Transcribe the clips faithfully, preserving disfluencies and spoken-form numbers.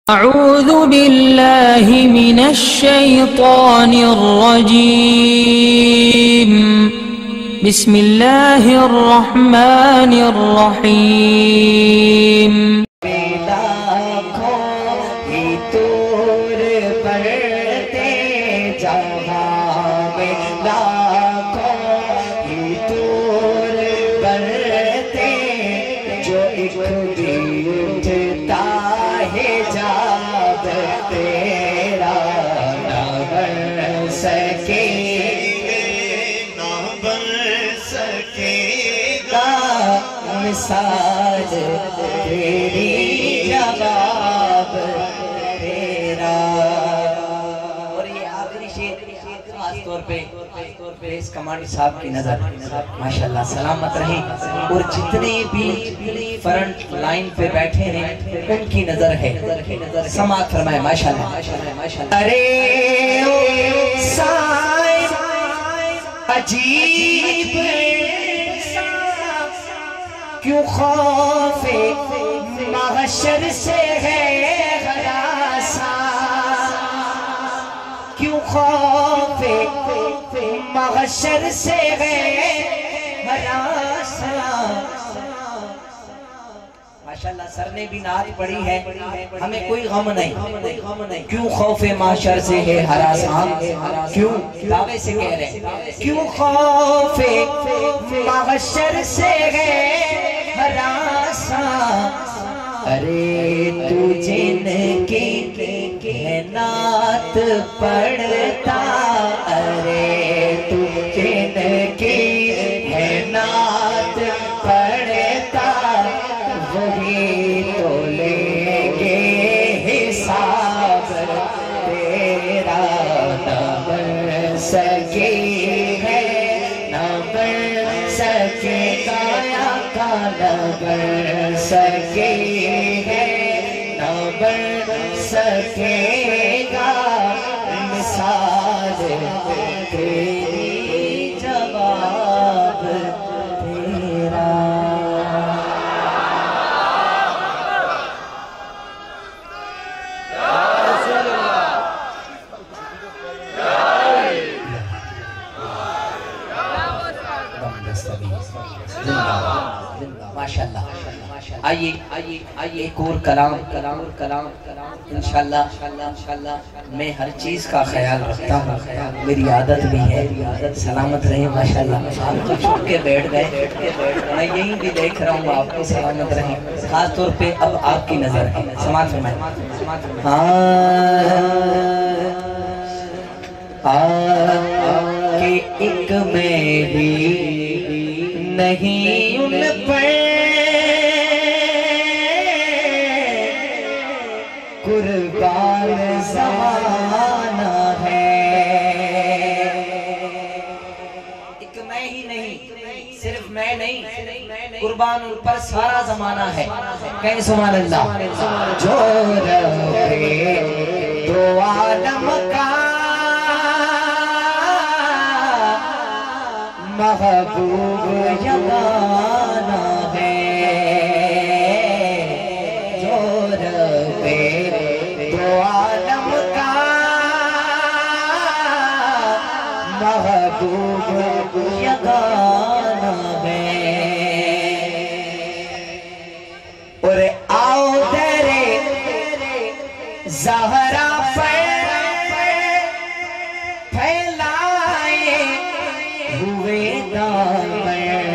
أعوذ بالله من الشيطان الرجيم. بسم الله الرحمن الرحيم. مثال تیری جواب تیرا. اور یہ آخری شعر خاص طور پہ اس کمانڈی صاحب کی نظر ماشاءاللہ سلامت رہیں، اور جتنے بھی فرنٹ لائن پہ بیٹھے ہیں ان کی نظر ہے، سماعت فرمائے ماشاءاللہ. ارے صاحب عجیب کیوں خوف محشر سے ہے ہراساں، کیوں خوف محشر سے ہے ہراساں. ماشاءاللہ سر نے بھی نعت پڑھی ہے، ہمیں کوئی غم نہیں. کیوں خوف محشر سے ہے ہراساں، کیوں دعوے سے کہہ رہے ہیں کیوں خوف محشر سے ہے ہراساں. ارے تو جن کی نعت پڑھتا، ارے تو جن کی نعت پڑھتا، وہی تو لیں گے حساب تیرا. نہ بن سکی ہے نہ بن سکے گا، نہ بن سکے ہے نہ بن سکے گا. مثال تیری جواب تیرا. ماشاءاللہ. آئیے آئیے آئیے ایک اور کلام کلام کلام انشاءاللہ. میں ہر چیز کا خیال رکھتا ہوں، میری عادت بھی ہے. سلامت رہیں ماشاءاللہ. آپ تو چھوٹ کے بیٹھ گئے، میں یہیں بھی دیکھ رہا ہوں آپ کو. سلامت رہیں. خاص طور پہ اب آپ کی نظر ہے. سماعت فرمائیں. کہ ایک میری نہیں ان پر قربان زمانہ ہے. ایک میں ہی نہیں، صرف میں نہیں، قربان ان پر سارا زمانہ ہے. کہیں سبحان اللہ. جو رہے دو عالم کا محبوب یگانہ ہے. جو رہے دو عالم کا محبوب یگانہ ہے. اور آؤ درے زہرا پر پھیلائے ہوئے دامن.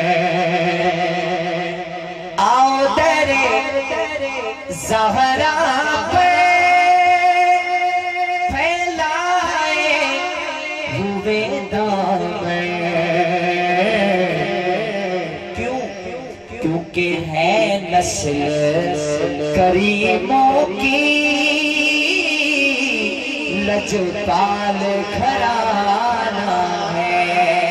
آؤ درے زہرا پر پھیلائے ہوئے دامن. کیوں؟ کیونکہ ہے نسل کریموں کی لجپال گھرانہ ہے.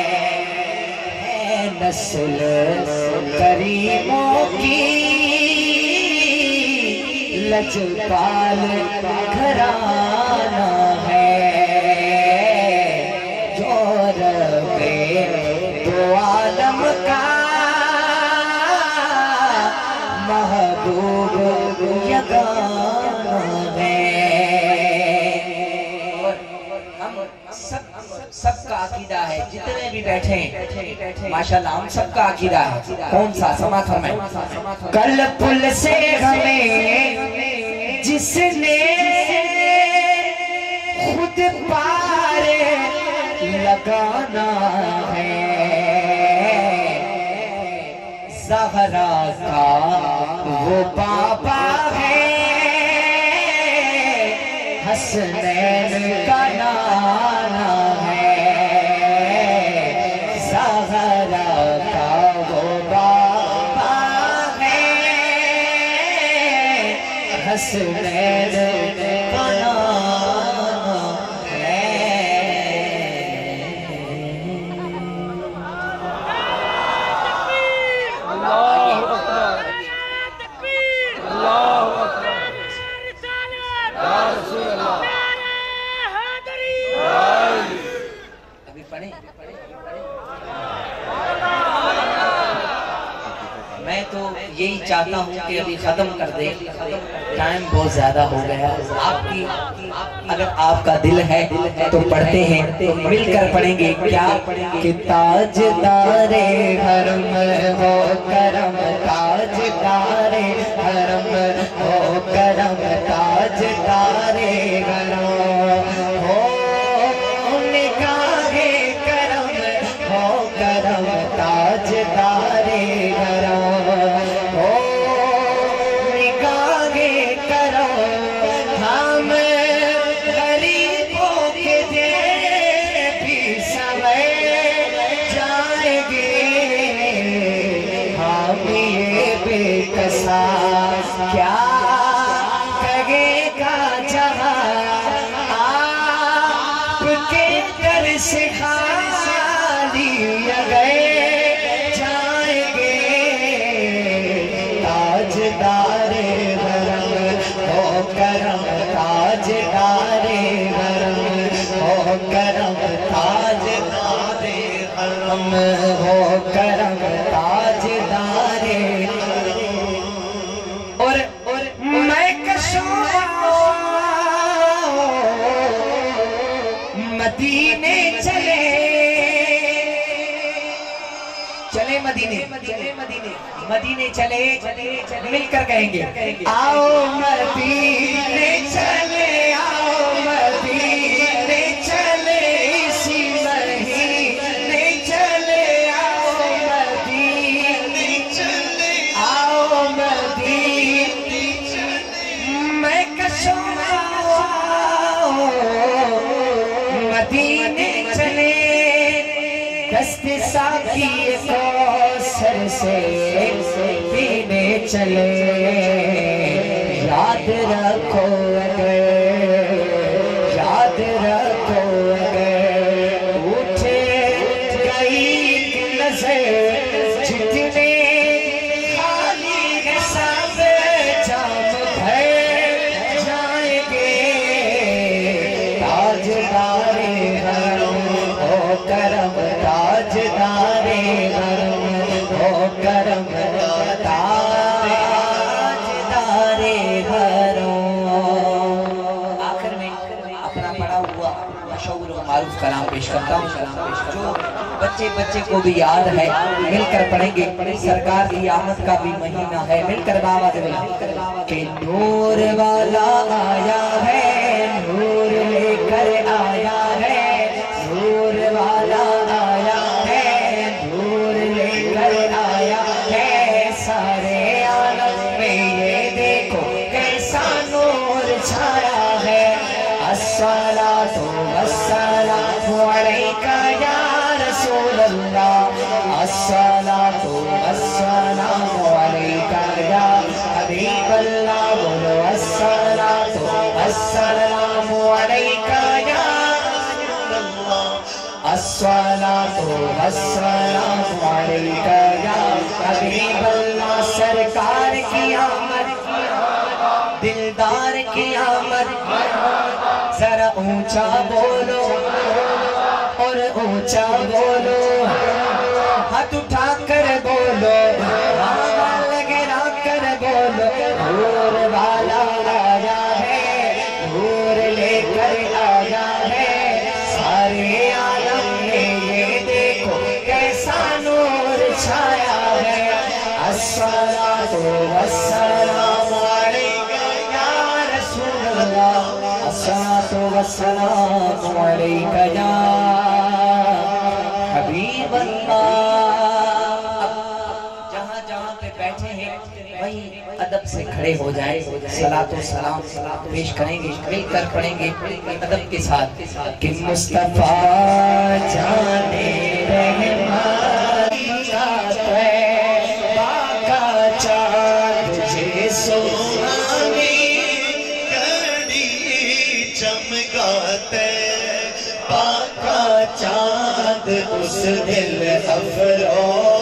نسل کریموں کی لجپال گھرانہ ہے. جو ربے دو عالم کا محبوب یگانہ جتنے بھی بیٹھے ہیں ماشاءاللہ ہم سب کا عقیدہ ہے کون سا سماعت فرمائیں کل پل سے ہمیں جس نے خود پار لگانا ہے زہرا کا وہ بابا ہے حسنین کا نانا ہے زہرا کا وہ بابا ہے حسنین کا نانا ہے اللہ اکبر اللہ اکبر یا رسول اللہ ابھی پڑھیں میں تو یہی چاہتا ہوں کہ ابھی ختم کر دیں ٹائم بہت زیادہ ہو گیا آپ کی اگر آپ کا دل ہے تو پڑھتے ہیں مل کر پڑھیں گے کیا کہ تاجدار حرم ہو کرم تاجدار حرم ہو کرم تاجدار حرم ہو نگاہ کرم ہو کرم تاجدار حرم ہو نگاہ کرم ہم غریبوں کے دے بھی سمے جائیں گے ہم یہ بے کسا کیا کہے گا جہاں آپ کے در سے خالی گئے جائیں گے تاجدار حرم ہو کرم تاجدار حرم ہو کرم تاجدار حرم ہو کرم تاجدار اور میں کشوں مدینے چلے چلے مدینے مدینے چلے مل کر کہیں گے آؤ مدینے چلے آؤ مدینے چلے اسی مہینے چلے آؤ مدینے چلے آؤ مدینے میں کشوں مدینے چلے دست ساقی کوثر سے پینے چلے یاد رکھو اگر یاد رکھو اگر اٹھے گئی نظر جتنے خالی ہے سب جام بھر جائیں گے تاجدار حرم ہو کرم تاجدار حرم ہو کرم تاجدار حرم آخر میں اپنا پڑھا ہوا مشہور و معروف کلام پیش کرتا ہوں جو بچے بچے کو بھی یاد ہے مل کر پڑھیں گے سرکار کی آمد کا بھی مہینہ ہے مل کر باوت میں کہ نور والا آیا ہے نور لے کر آیا ہے نور والا آیا ہے نور لے کر آیا ہے سارے عالم میں یہ دیکھو کیسا نور چھایا ہے الصلاۃ والسلام علیک یا رسول اللہ الصلاۃ والسلام علیک یا حبیب اللہ بولو الصلاۃ والسلام علیک یا الصلاۃ والسلام علیک یا حبیب اللہ سرکار کی آمد دلدار کی آمد ذرا اونچا بولو اور اونچا بولو ہاتھ اٹھا کر بولو آواز لگا کر بولو نور والا آیا ہے نور لے کر آیا ہے سارے عالم میں یہ السلام علیکہ یا حبیب اللہ۔ جہاں جہاں پہ بیٹھے ہیں وہیں ادب سے کھڑے ہو جائے، صلاۃ و سلام پیش کریں گے، مل کر پڑھیں گے ادب کے ساتھ کہ مصطفیٰ جانے رحمت کا چاند جیسو چمگاتے پاکا چاند اس دل افروز